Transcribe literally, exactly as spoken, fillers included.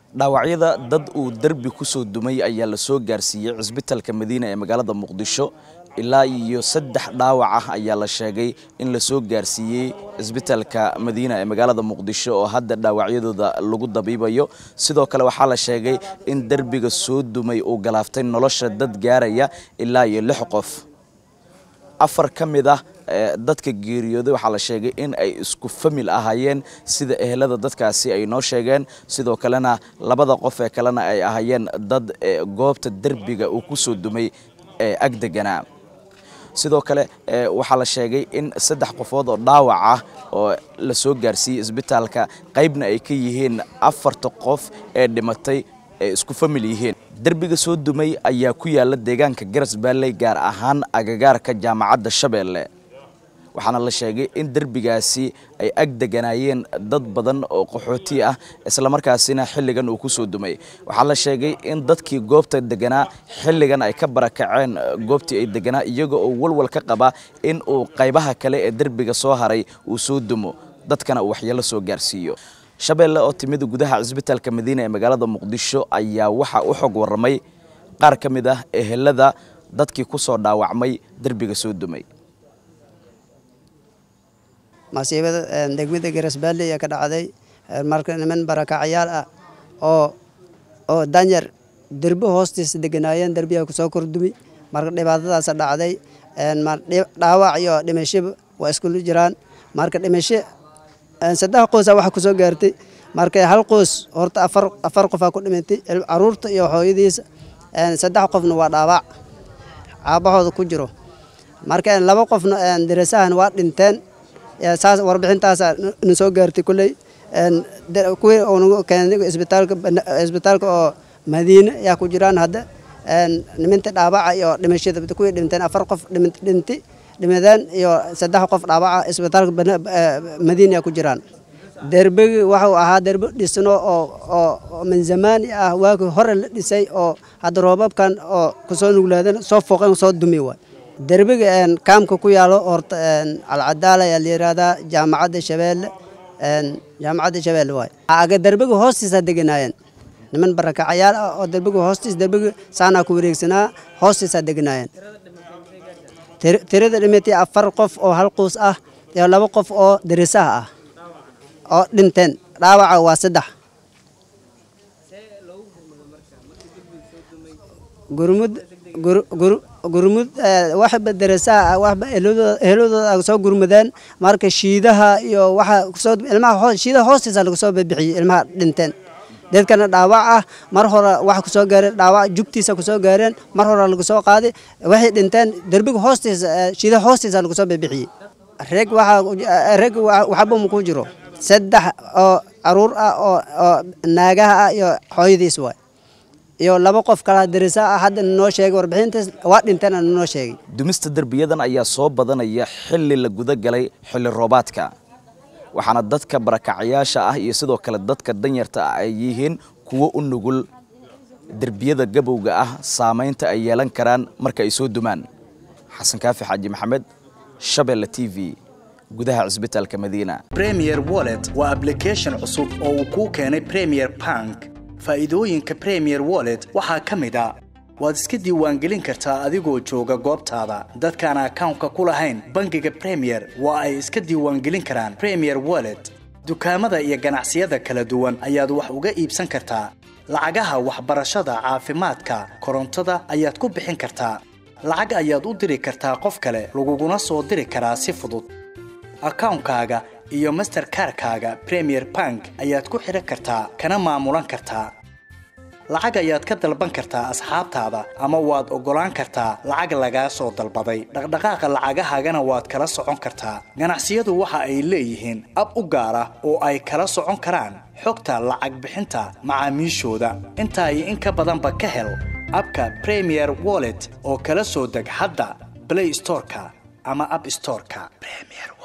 dhaawacyada dad uu darbi ku soo dumay ayaa la soo gaarsiiyay cisbitaalka Madiina ee magaalada Muqdisho ilaa iyo saddex dhaawac ah ayaa la sheegay in la soo gaarsiiyay cisbitaalka Madiina ee magaalada Muqdisho oo hadda dhaawacyadooda lagu dabiibayo sidoo kale waxa la sheegay in darbiga soo dumay uu galaaftay nolosha dad gaaraya ilaa iyo lix qof afar kamid ah dadka geeriyooday waxa la sheegay in ay isku famil ahaayeen sida ehelada dadkaasi ay noo sheegeen sidoo kalena labada qof ee kalena ay ahaayeen dad goobta darbiga uu ku soo dumay ee agdegana sidoo kale waxa la sheegay in saddex qofood oo dhaawac ah oo la soo gaarsiiyay isbitaalka qaybna ay ka yihiin afarta qof ee dhimatay ee isku famil yihiin darbiga soo dumay ayaa ku yaala deegaanka Garas Baalley gaar ahaan agagaarka jaamacadda Shabeelle waxaana la sheegay in darbigaasi ay agdeganayeen dad badan oo qaxooti ah isla markaasina xilligan uu ku soo dumay waxa la sheegay in dadkii goobta deganaa xilligan ay ka barakaceen goobtii ay deganaa iyaga oo walwal ka qaba in uu qaybaha kale ee darbiga soo haray uu soo dumo dadkana uu waxyeello soo gaarsiiyo Shabeelle oo timid gudaha cisbitaalka Madiina ee magaalada Muqdisho ayaa waxa uu xog waramay qaar kamid ah ehelada dadkii ku soo dhaawacmay darbiga soo dumay masiibada degmada Garas Baalley ayaa ka dhacday marka niman barakacayaal ah oo oo danyar darbi hoostiisa deganaayeen darbiga ku soo kordhumi marka dhibaatadaas dhacday een mar dhaawac iyo dhimasho waa isku jiraan marka dhimasho saddex qoys waxa ku soo gaartay marka hal qoys horta afar afar qof ku dhintay caruurta iyo hooyadiisa een saddex qofna waa dhaawac aabahooda ku jiro marka laba qofna darasahan waa dhinteen saas warbixintaas in soo gaartay kulay een kuwii oo keenay isbitaalka isbitaalka oo Madiina yaa ku jiraan hadda een niminta dhaawac iyo dhimashada kuwii dhinteen afar qof dhintay dhimadaan iyo saddex qof dhaawac isbitaalka Madiina yaa ku jiraan darbiga waxa uu ahaa darbi dhisno oo oo min zamaan ah waagi hore la dhisay oo hadda roobabkan oo ku soo nuglaadeen soo fooqeen soo dumay waa darbiga een kaamka ku yaalo horta een Al-Cadaala ayaa la yiraahdaa jaamacadda Shabeelle een jaamacadda Shabeelle way aga darbiga hoostiisa deganaayeen niman barakacayaal ah oo darbiga hoostiisa darbiga saana ku wareegsanaa hoostiisa deganaayeen tirada dhimatay afar qof oo hal qoys ah iyo laba qof oo darisaha ah oo dhinteen dhaawaca waa saddex gurmud gurmud waxba darasaha waxba ehelooda soo gurmadaan marka shiidaha iyo waxa soo ilmaha shiidaha hoostiisa lagu soo bixiyay ilmaha dhinteen dadkana dhaawac ah mar hore waxa ku soo gaareen dhaawac jugtiisa ku soo gaareen mar hore lagu soo qaaday waxay dhinteen darbiga hoostiisa shiidaha hoostiisa lagu soo bixiyay rag waxa rag waxba mu ku jiro saddex oo caruur ah oo naagaha ah iyo hooyadiis way iyo laba qof kala darisa hadda noo sheegay warbixinta waa dhinteen noo sheegay dumista darbiyadan ayaa soo badanaya xilli la guda galay xilli roobaadka waxaana dadka barakacayaasha ah iyo sidoo kale dadka danyarta ah ay yihiin kuwo u nugul darbiyada gabowga ah saameynta ay yeelan karaan marka ay soo dumaan xasan kaafi xaaji maxamed Shabeelle T V gudaha cisbitaalka Madiina Premier Wallet waa application cusub oo uu ku keenay Premier Bank faa'iidooyinka Premier Wallet waxaa ka mid ah waad iska diiwaangelin kartaa adigoo jooga goobtaada dadkaan account-ka ku lahayn bangiga Premier waa ay iska diiwaangelin karaan Premier Wallet dukaamada iyo ganacsiyada kala duwan ayaad wax uga iibsan kartaa lacagaha waxbarashada caafimaadka korontada ayaad ku bixin kartaa lacag ayaad u diri kartaa qof kale laguguna soo diri karaa si fudud account-kaaga iyo Mastercard-kaaga Premier Bank ayaad ku xiran kartaa kana maamulan kartaa lacag ayaad ka dalban kartaa asxaabtaada ama waad ogolaan kartaa lacag laga soo dalbaday dhaqdhaqaaqa lacagahaagana waad kala socon kartaa ganacsiyadu waxa ay leeyihiin ab u gaar ah oo ay kala socon karaan xogta lacag bixinta macaamiishooda inta ay in ka badan ba ka hel abka Premier Wallet oo kala soo deg hadda Play Store-ka ama App Store-ka Premier